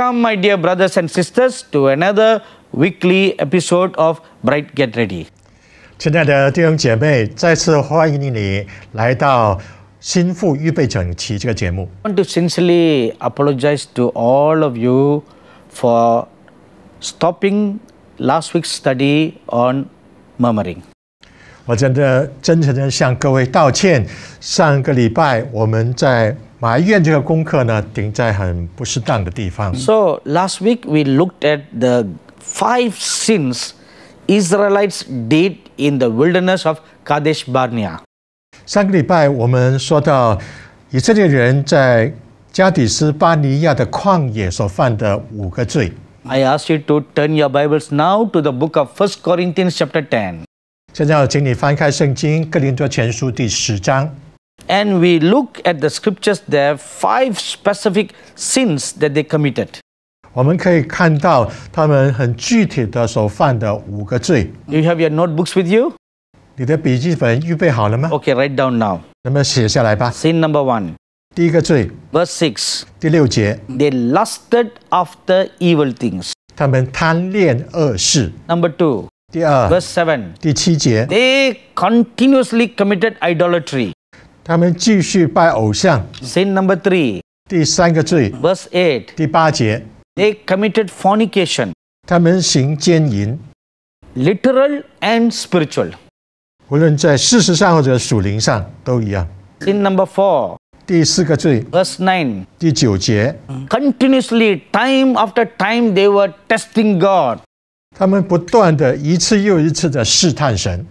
Welcome, my dear brothers and sisters, to another weekly episode of Bright Get Ready. 亲爱的弟兄姐妹，再次欢迎你来到心腹预备整齐这个节目。 I want to sincerely apologize to all of you for stopping last week's study on murmuring. 我真诚地向各位道歉。上个礼拜我们在埋怨这个功课呢，停在很不适当的地方。 So last week we looked at the 5 sins Israelites did in the wilderness of Kadesh Barnea. 上个礼拜我们说到以色列人在加底斯巴尼亚的旷野所犯的5个罪。 I ask you to turn your Bibles now to the book of 1 Corinthians chapter 10. 现在要请你翻开圣经哥林多前书第10章。 And we look at the scriptures there, 5 specific sins that they committed. 我们可以看到他们很具体的所犯的5个罪。 Do you have your notebooks with you? 你的笔记本预备好了吗？ Okay, write down now. 那么写下来吧。 Sin number 1. 第一个罪 Verse 6. 第6节， They lusted after evil things. 他们贪恋恶事。 Number 2. 第2 Verse 7. 第7节， They continuously committed idolatry. 他们继续拜偶像。 Sin number 3. 第3个罪 Verse 8. 第8节， They committed fornication, 他们行奸淫， literal and spiritual. 无论在事实上或者属灵上都一样。 Sin number 4. 第4个罪 Verse 9. 第9节， Continuously, time after time, they were testing God. 他们不断的一次又一次的试探神。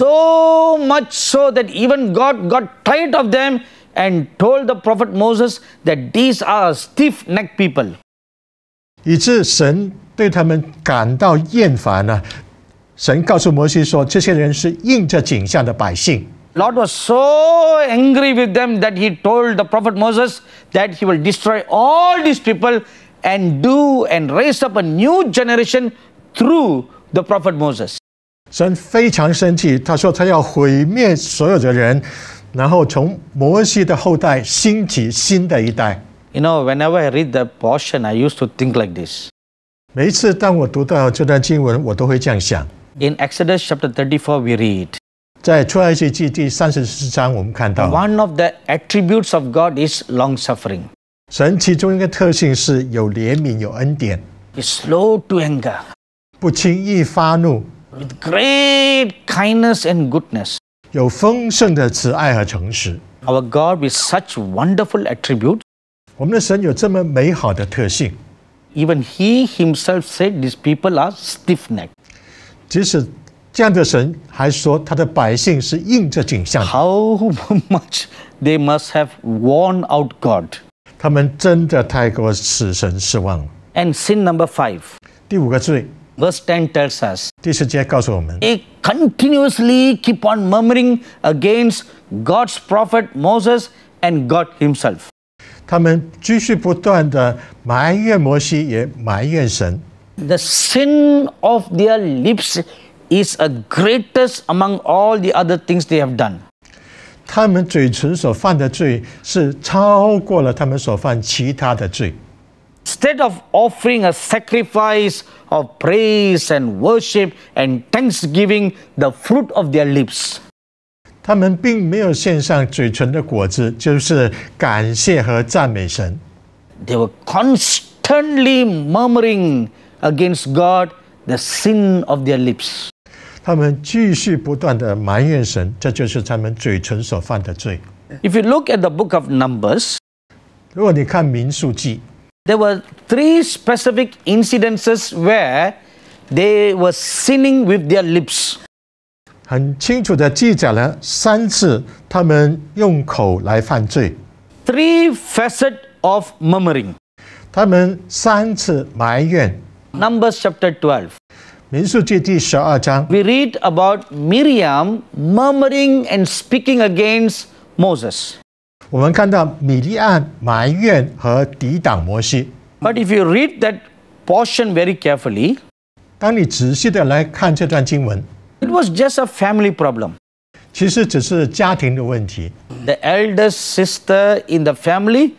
So much so that even God got tired of them and told the prophet Moses that these are stiff-necked people. 以致神对他们感到厌烦了。神告诉摩西说，这些人是应着景象的百姓。 Lord was so angry with them that he told the prophet Moses that he will destroy all these people and raise up a new generation through the prophet Moses. 神非常生气，他说他要毁灭所有的人，然后从摩西的后代兴起新的一代。 You know, whenever I read the portion, I used to think like this. 每一次当我读到这段经文，我都会这样想。 In Exodus chapter 34, we read, 在出埃及记第34章，我们看到 one of the attributes of God is long-suffering. 神其中一个特性是有怜悯、有恩典， He's slow to anger, 不轻易发怒， with great kindness and goodness. 有丰盛的慈爱和诚实。 Our God with such wonderful attributes, 我们的神有这么美好的特性， even He Himself said these people are stiff-necked. 即使这样的神还说他的百姓是应着景象的， How much they must have worn out God. 他们真的太过使神失望了。 And sin number 5, 第5个罪， verse 10 tells us, 第10节告诉我们， they continuously keep on murmuring against God's prophet Moses and God Himself. 他们继续不断的埋怨摩西，也埋怨神。 The sin of their lips is a greatest among all the other things they have done. 他们嘴唇所犯的罪是超过了他们所犯其他的罪。 Instead of offering a sacrifice of praise and worship and thanksgiving, the fruit of their lips, 他们并没有献上嘴唇的果子，就是感谢和赞美神。 they were constantly murmuring against God, the sin of their lips. 他们继续不断的埋怨神，这就是他们嘴唇所犯的罪。 If you look at the book of Numbers, 如果你看民数记， there were 3 specific incidences where they were sinning with their lips. 很清楚的记载了3次，他们用口来犯罪。 3 facets of murmuring. 他们3次埋怨。 Numbers chapter 12. 民数记第12章， We read about Miriam murmuring and speaking against Moses. 我们看到米利暗埋怨和抵挡摩西。 But if you read that portion very carefully, 当你仔细的来看这段经文， it was just a family problem. 其实只是家庭的问题。 The eldest sister in the family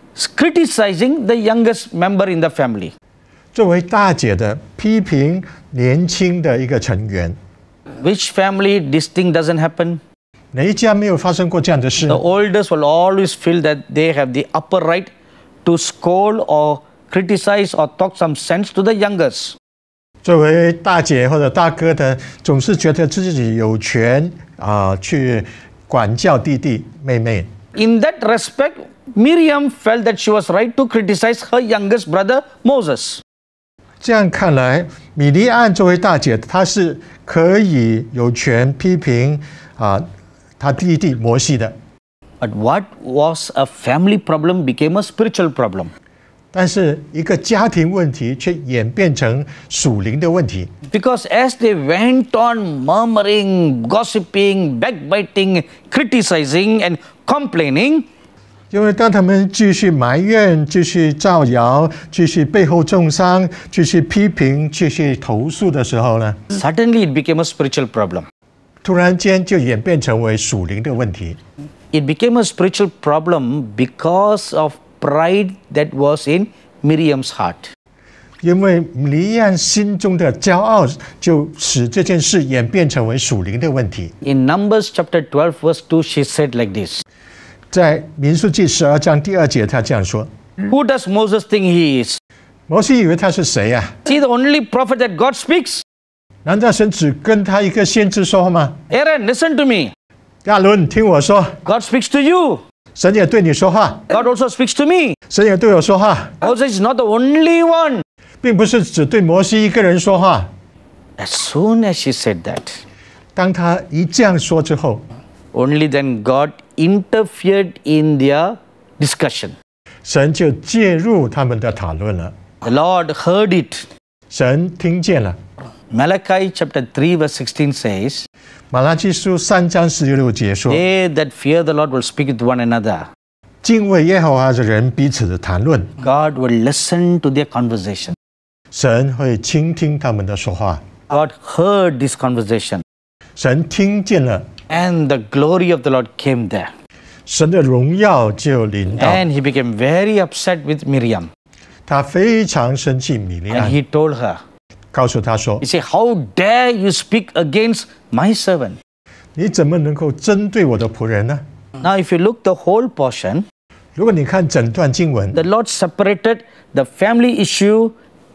criticizing the youngest member in the family. 作为大姐的批评年轻的一个成员， Which family this thing doesn't happen? 哪一家没有发生过这样的事 The？ oldest will always feel that they have the upper right to scold or criticize or talk some sense to the youngest. 作为大姐或者大哥的，总是觉得自己有权去管教弟弟妹妹。 In that respect, Miriam felt that she was right to criticize her youngest brother Moses. 这样看来，米利暗作为大姐，她是可以有权批评她弟弟摩西的。 But what was a family problem became a spiritual problem. 但是一个家庭问题却演变成属灵的问题， Because as they went on murmuring, gossiping, backbiting, criticizing, and complaining, 因为当他们继续埋怨、继续造谣、继续背后中伤、继续批评、继续投诉的时候呢， suddenly it became a spiritual problem. 突然间就演变成为属灵的问题。 It became a spiritual problem because of pride that was in Miriam's heart. 因为米利暗心中的骄傲，就使这件事演变成为属灵的问题。 In Numbers chapter 12 verse 2, she said like this. 在民数记12章第2节，他这样说： Who does Moses think he is? 摩西以为他是谁呀、 Is he the only prophet that God speaks? 难道神只跟他一个先知说话吗？ Aaron, listen to me. 亚伦，听我说， God speaks to you. 神也对你说话， God also speaks to me. 神也对我说话， Moses is not the only one. 并不是只对摩西一个人说话。 As soon as she said that, 当他一这样说之后， only then God interfered in their discussion. 神就介入他们的讨论了。 The Lord heard it. 神听见了。 Malachi chapter 3 verse 16 says, 马拉基书3章16节说： They that fear the Lord will speak with one another. 敬畏耶和华的人彼此的谈论， God will listen to their conversation. 神会倾听他们的说话。 God heard this conversation, 神听见了， and the glory of the Lord came there. 神的荣耀就临到， And he became very upset with Miriam. 他非常生气米利 And 暗， he told her, 告诉他说 he said, How dare you speak against my servant? 你怎么能够针对我的仆人呢？ Now, if you look the whole portion, 如果你看整段经文， the Lord separated the family issue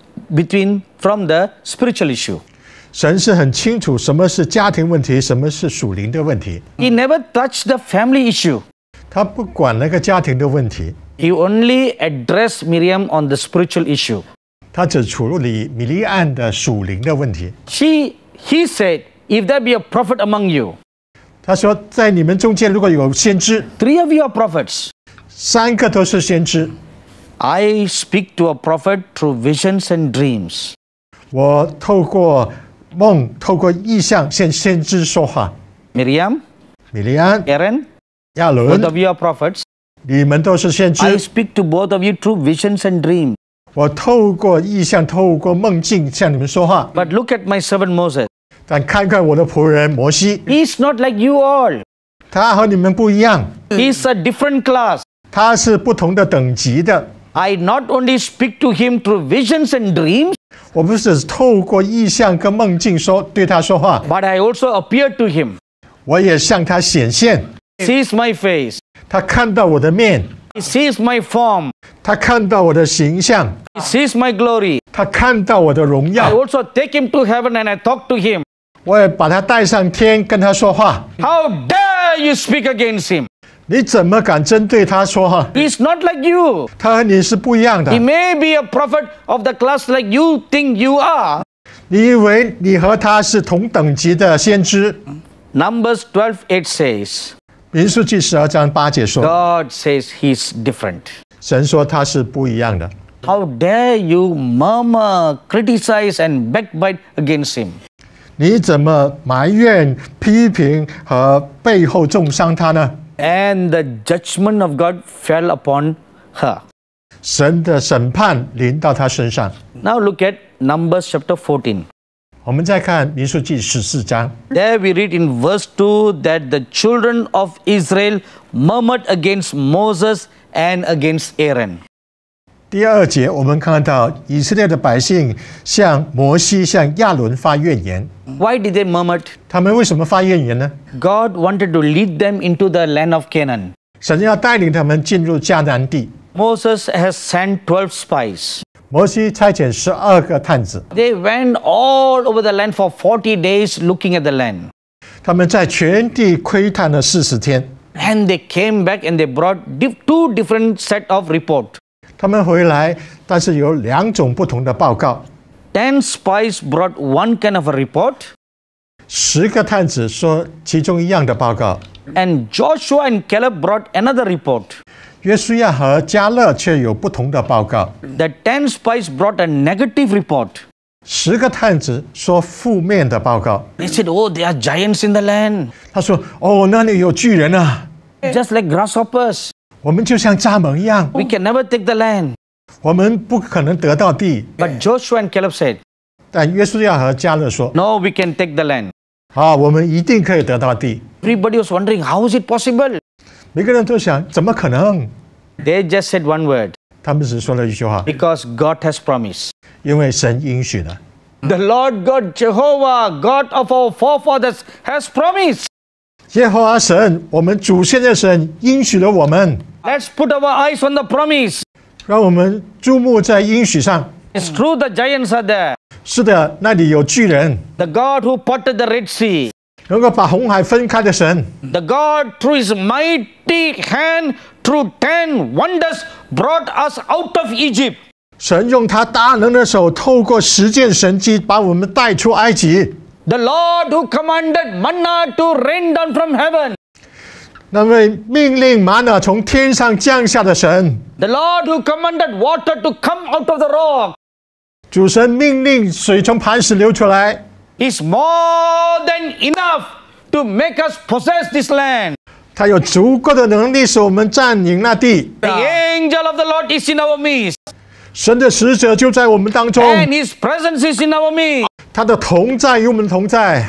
from the spiritual issue. 神是很清楚什么是家庭问题，什么是属灵的问题。 He never touched the family issue. 他不管那个家庭的问题， He only addressed Miriam on the spiritual issue. 他只处理米利暗的属灵的问题。 He said, If there be a prophet among you, 他说，在你们中间如果有先知， 3 of you are prophets. 3个都是先知， I speak to a prophet through visions and dreams. 我透过梦、透过意象向先知说话。 Miriam, 米利安、 Aaron, 亚 both 伦， of you are prophets. 你们都是先 I 知。 speak to both of you through visions and dreams. 我透过意象、透过梦境向你们说话。 But look at my servant Moses. 但看看我的仆人摩西， He's not like you all. 他和你们不一样， He's a different class. 他是不同的等级的。 I not only speak to him through visions and dreams, 我不是透过意象跟梦境对他说话， but I also appear to him. 我也向他显现。 He sees my face. 他看到我的面， He sees my form. 他看到我的形象， He sees my glory. 他看到我的荣 I 耀。 also take him to heaven and I talk to him. 我也把他带上天，跟他说话。 How dare you speak against him? 你怎么敢针对他说话？ He's not like you. 他和你是不一样的 He。may be a prophet of the class like you think you are. 你以为你和他是同等级的先知？ Numbers 12:8 says, 民数记12章8节说， God says he's different. 神说他是不一样的。 How dare you murmur, criticize, and backbite against him? 你怎么埋怨、批评和背后重伤他呢？ And the judgment of God fell upon her. 神的审判临到他身上。 Now look at Numbers chapter 14. 我们再看民数记14章， There we read in verse 2 that the children of Israel murmured against Moses and against Aaron. 第二节，我们看到以色列的百姓向摩西、向亚伦发怨言。 Why did they murmur? 他们为什么发怨言呢？ God wanted to lead them into the land of Canaan. 神要带领他们进入迦南地。 Moses has sent 12 spies. 摩西差遣12个探子， They went all over the land for 40 days looking at the land. 他们在全地窥探了40天。 And they came back and they brought two different set of report. 他们回来，但是有2种不同的报告。 10 spies brought one kind of a report. 10个探子说其中一样的报告， And Joshua and Caleb brought another report. 约书亚和迦勒却有不同的报告。 The 10 spies brought a negative report. 10个探子说负面的报告。 They said, oh, there are giants in the land. 他说：“哦，那里有巨人啊， Just like grasshoppers. 我们就像蚱蜢一样， We can never take the land. 我们不可能得到地。” But Joshua and Caleb said, 但约书亚和迦勒说 no, we can take the land.：“ 好，我们一定可以得到地。 Everybody was wondering, how is it possible? ” 每个人都想，怎么可能？ They just said one word, 他们只说了一句话： because God has promised. 因为神应许了。 The Lord God, Jehovah, God of our forefathers, has promised. 耶和华神，我们祖先的神应许了我们， Let's put our eyes on the promise. 让我们注目在应许上。 It's true the giants are there. 是的，那里有巨人， The God who parted the Red Sea. 能够把红海分开的神， The God through his mighty hand, through 10 wonders, brought us out of Egypt. 神用他大能的手，透过10件神迹，把我们带出埃及。 The Lord who commanded manna to rain down from heaven. 那位命令玛瑙从天上降下的神， The Lord who commanded water to come out of the rock. 主神命令水从磐石流出来， Is more than enough to make us possess this land. 他有足够的能力使我们占领那地。 The angel of the Lord is in our midst, 神的使者就在我们当中， and his presence is in our midst. 他的同在与我们同在。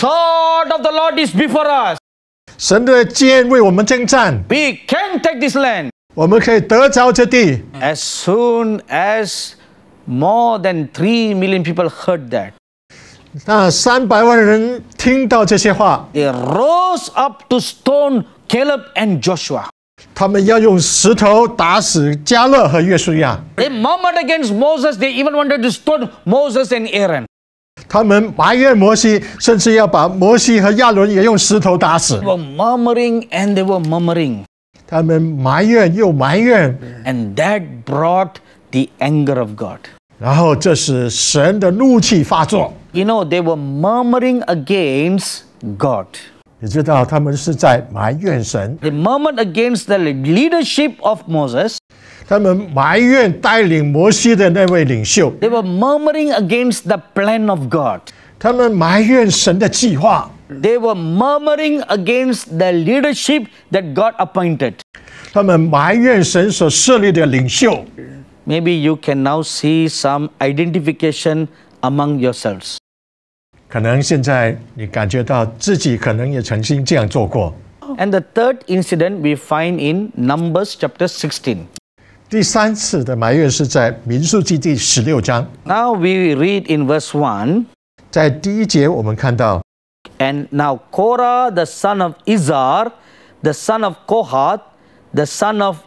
Sword of the Lord is before us. 神的剑为我们征战， We can take this land. 我们可以得着这地。 As soon as more than 3 million people heard that, 那300万人听到这些话， they rose up to stone Caleb and Joshua. 他们要用石头打死迦勒和约书亚。 They murmured against Moses. They even wanted to stone Moses and Aaron. 他们埋怨摩西，甚至要把摩西和亚伦也用石头打死 They。were murmuring and they were murmuring. 他们埋怨又埋怨， And that brought the anger of God. 然后这使神的怒气发作。 You know, they were murmuring against God. 你知道他们是在埋怨神， They murmured against the leadership of Moses. 他们埋怨带领摩西的那位领袖， They were murmuring against the plan of God. 他们埋怨神的计划， They were murmuring against the leadership that God appointed. 他们埋怨神所设立的领袖。 Maybe you can now see some identification among yourselves. 可能现在你感觉到自己可能也曾经这样做过。 And the third incident we find in Numbers chapter 16. 第3次的埋怨是在民数记第16章， Now we read in verse 1. 在第1节我们看到， And now Korah, the son of Izhar, the son of Kohath, the son of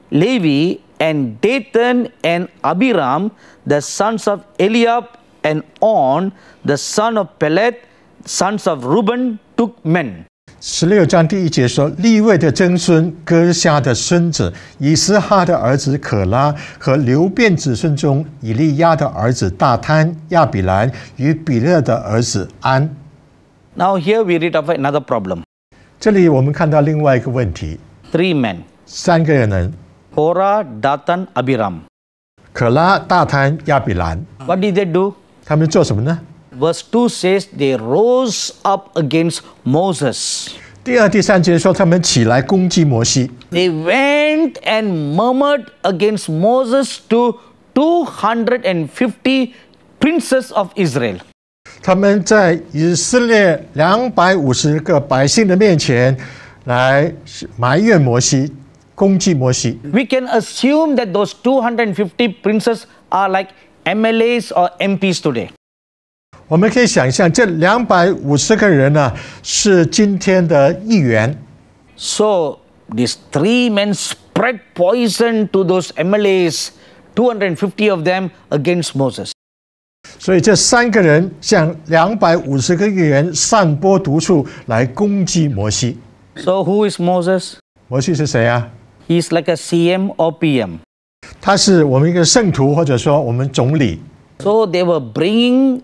Levi, and Dathan and Abiram, the sons of Eliab, and On, the son of Pelet, sons of Reuben, took men. 16章第1节说，利未的曾孙哥夏的孙子以斯哈的儿子可拉和流便子孙中以利亚的儿子大贪、亚比兰与比勒的儿子安。 Now here we read of another problem. 这里我们看到另外一个问题 3 men, ：3个人， Korah, Dathan, Abiram. 可拉、大贪、亚比兰， What did they do? 他们做什么呢？ Verse 2 says they rose up against Moses. 第2、第3节说他们起来攻击摩西， They went and murmured against Moses to 250 princes of Israel. 他们在以色列250个百姓的面前来埋怨摩西， 攻击摩西。 We can assume that those 250 princes are like MLAs or MPs today. 我们可以想象，这250个人呢，是今天的议员。 So these 3 men spread poison to those MLAs, 250 of them against Moses. 所以这3个人向250个议员散播毒素来攻击摩西。 So who is Moses? 摩西是谁啊？ He's like a CM or PM. 他是我们一个圣徒，或者说我们总理。 So they were bringing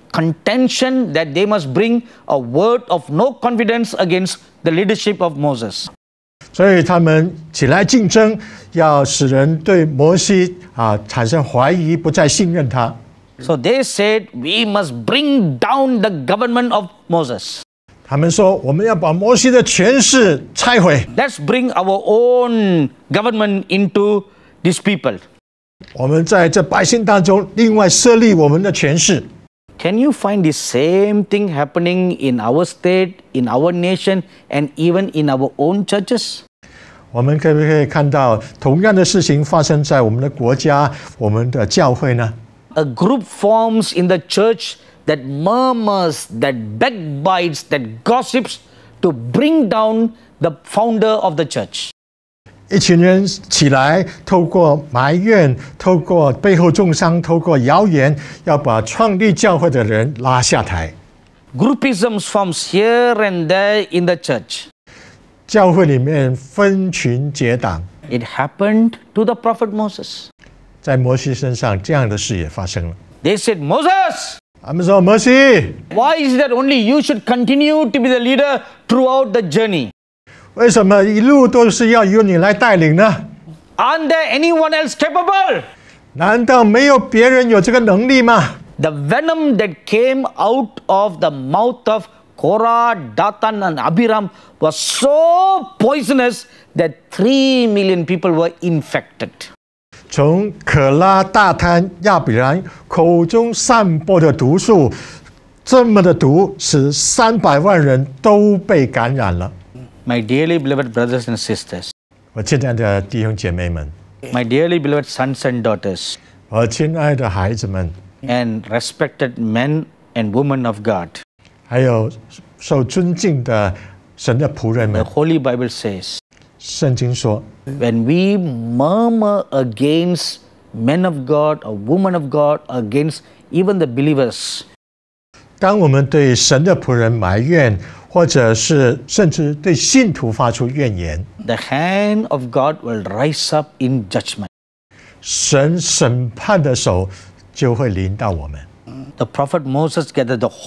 contention that they must bring a word of no confidence against the leadership of Moses. 所以他们起来竞争，要使人对摩西产生怀疑，不再信任他。 So they said, we must bring down the government of Moses. 他们说，我们要把摩西的权势拆毁， Let's bring our own government into these people. 我们在这百姓当中另外设立我们的权势。 Can you find the same thing happening in our state, in our nation, and even in our own churches? 我们可不可以看到同样的事情发生在我们的国家、我们的教会呢？ A group forms in the church that murmurs, that backbites, that gossips to bring down the founder of the church. 一群人起来，透过埋怨，透过背后中伤，透过谣言，要把创立教会的人拉下台。 Groupisms forms here and there in the church. 教会里面分群结党， It happened to the prophet Moses. 在摩西身上这样的事也发生了。 They said, Moses, 他们说：“摩西， why is it that only you should continue to be the leader throughout the journey? 为什么一路都是要由你来带领呢？ Aren't there anyone else capable? 难道没有别人有这个能力吗？” The venom that came out of the mouth of Korah, Dathan, and Abiram was so poisonous that 3 million people were infected. 从可拉、大贪、亚比兰口中散播的毒素，这么的毒，使300万人都被感染了。 My dearly beloved brothers and sisters, 我亲爱的弟兄姐妹们， my dearly beloved sons and daughters, 我亲爱的孩子们， and respected men and women of God, 还有受尊敬的神的仆人 the 们， Holy Bible says, 圣经说， when we murmur against men of God or women of God, against even the believers, 当我们对神的仆人埋怨，或者是甚至对信徒发出怨言， the hand of God will rise up in judgment. 神审判的手就会临到我们。 The prophet Moses gathered the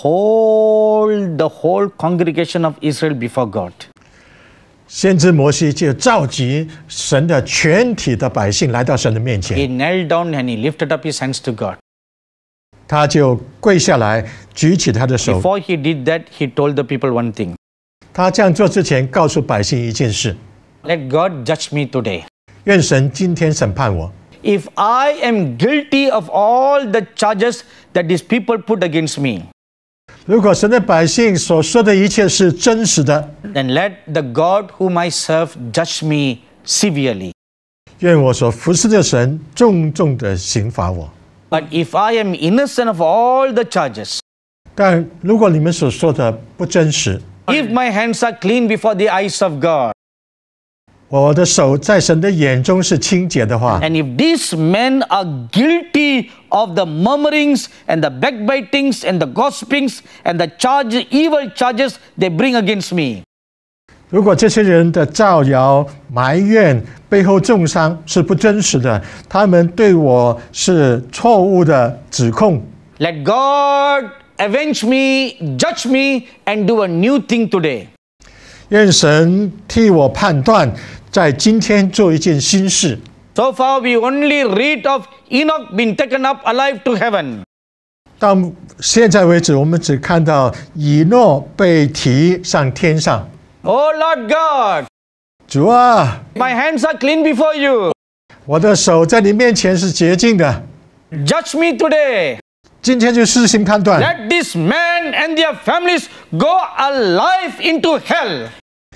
whole congregation of Israel before God. 先知摩西就召集神的全体的百姓来到神的面 He 前， knelt down and he lifted up his hands to God. 他就跪下来，举起他的手。 Before he did that, he told the people one thing. 他这样做之前，告诉百姓一件事： Let God judge me today. 愿神今天审判我。 If I am guilty of all the charges that these people put against me, 如果神的百姓所说的一切是真实的， then let the God whom I serve judge me severely. 愿我所服侍的神重重的刑罚我。 But if I am innocent of all the charges, 但如果你们所说的不真实， if my hands are clean before the eyes of God, 我的手在神的眼中是清洁的话， and if these men are guilty of the murmurings and the backbitings and the gossipings and the evil charges they bring against me, 如果这些人的造谣、埋怨、背后重伤是不真实的，他们对我是错误的指控， let God avenge me, judge me, and do a new thing today. 愿神替我判断，在今天做一件新事。 So far, we only read of Enoch being taken up alive to heaven. 到现在为止，我们只看到以诺被提上天上。 Oh Lord God, 主啊， my hands are clean before you. 我的手在你面前是洁净的， Judge me today. 今天就施行判断， Let these men and their families go alive into hell.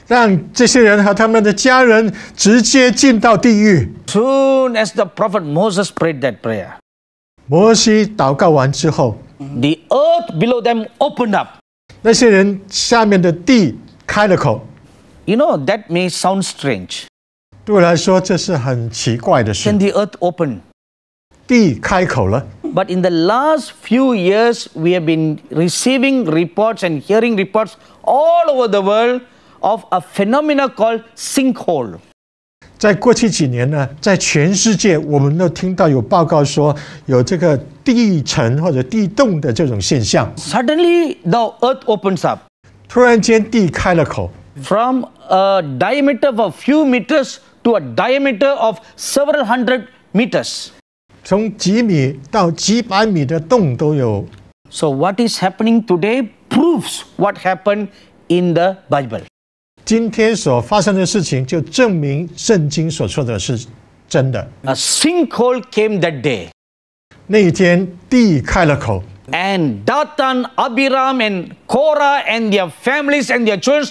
让这些人和他们的家人直接进到地狱。 Soon as the prophet Moses prayed that prayer, 摩西祷告完之后， the earth below them opened up. 那些人下面的地开了口。 You know, that may sound strange. 对我来说，这是很奇怪的事 Can。the earth open? 地开口了， But in the last few years, we have been receiving reports and hearing reports all over the world of a phenomenon called sinkhole. 在过去几年呢，在全世界我们都听到有报告说有这个地沉或者地动的这种现象。 Suddenly, the earth opens up. 突然间地开了口， From a diameter of a few meters to a diameter of several hundred meters. 从几米到几百米的洞都有。 So what is happening today proves what happened in the Bible. 今天所发生的事情就证明圣经所说的是真的。 A sinkhole came that day. 那一天地开了口， And Dathan, Abiram, and Korah, and their families and their children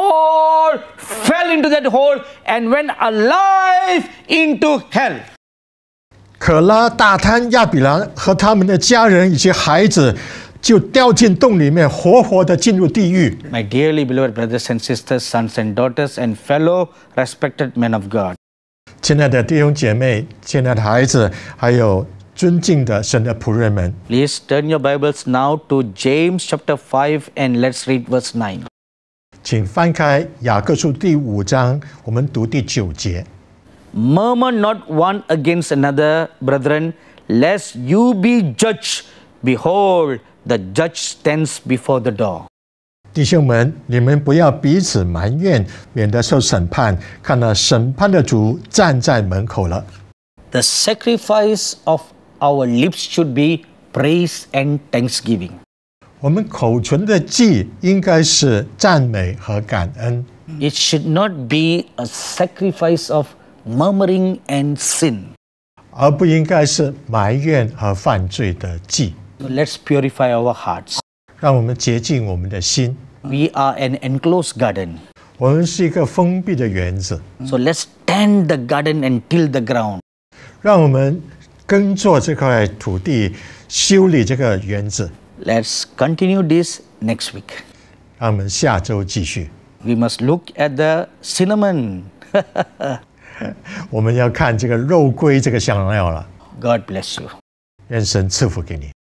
all fell into that hole and went alive into hell. 可拉、大滩、亚比兰和他们的家人以及孩子就掉进洞里面，活活的进入地狱。 My dearly beloved brothers and sisters, sons and daughters, and fellow respected men of God. 亲爱的弟兄姐妹、亲爱的孩子，还有尊敬的神的仆人们， Please turn your Bibles now to James chapter 5 and let's read verse 9. 请翻开雅各书第5章，我们读第9节。 Murmur not one against another, brethren, lest you be judged. Behold, the judge stands before the door. 弟兄们，你们不要彼此埋怨，免得受审判。看那审判的主站在门口了。 The sacrifice of our lips should be praise and thanksgiving. 我们口唇的祭应该是赞美和感恩， It should not be a sacrifice of murmuring and sin. 而不应该是埋怨和犯罪的祭。 So let's purify our hearts. 让我们洁净我们的心。 We are an enclosed garden. 我们是一个封闭的园子， So let's tend the garden and till the ground. 让我们耕作这块土地，修理这个园子。 Let's continue this next week. 让我们下周继续。 We must look at the cinnamon. 我们要看这个肉桂这个香料了。 God bless you. 愿神赐福给你。